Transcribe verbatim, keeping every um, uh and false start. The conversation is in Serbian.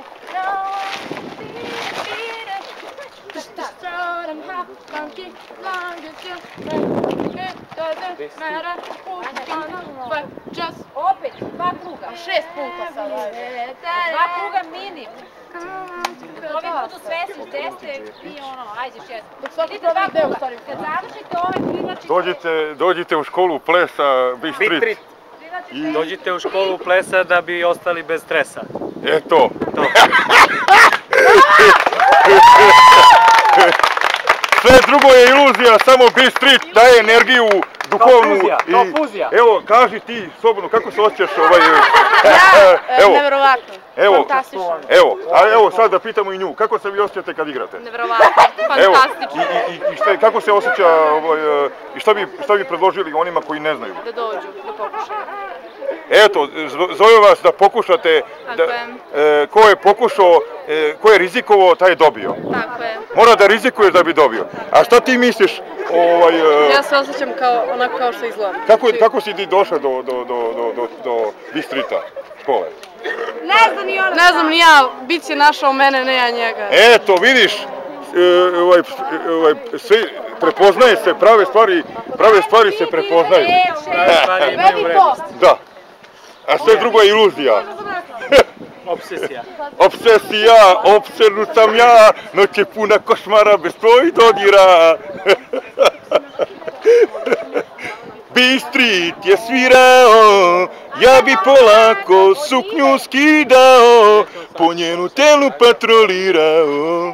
Opet, dva kruga. Šest puta sad. Dva kruga minim. Ovi budu svesni, teste i ono, ajde još jedno. Idite dva kruga. Kad završite ovaj privlačite... Dođite u školu plesa Big Street. Dođite u školu plesa da bi ostali bez stresa. Eto. Sve drugo je iluzija, samo Big Street daje energiju duhovnu. Kao fuzija. Evo, kaži ti slobodno, kako se osjećaš ovaj... Ja, nevjerovatno. Fantastično. Evo, a evo sad da pitamo i nju, kako se vi osjećate kad igrate? Nevjerovatno, fantastično. I kako se osjeća, i šta bi predložili onima koji ne znaju? Da dođu, da pokušaju. Eto, zove vas da pokušate, ko je pokušao, ko je rizikovao, taj je dobio. Tako je. Mora da rizikuješ da bi dobio. A šta ti misliš? Ja se osjećam onako kao što izgledam. Kako si ti došla do Big Streeta, škole? Ne znam ni ona. Ne znam ni ja, bit će našao mene, ne ja njega. Eto, vidiš, prepoznaje se, prave stvari, prave stvari se prepoznaju. Prave stvari imaju vrednost. Da. A sve drugo je iluzija. Obsesija. Obsesija, opsednut sam ja, noć je puna košmara bez tvojih dodira. Big Street je svirao, ja bi polako suknju skidao, po njenu telu patrolirao.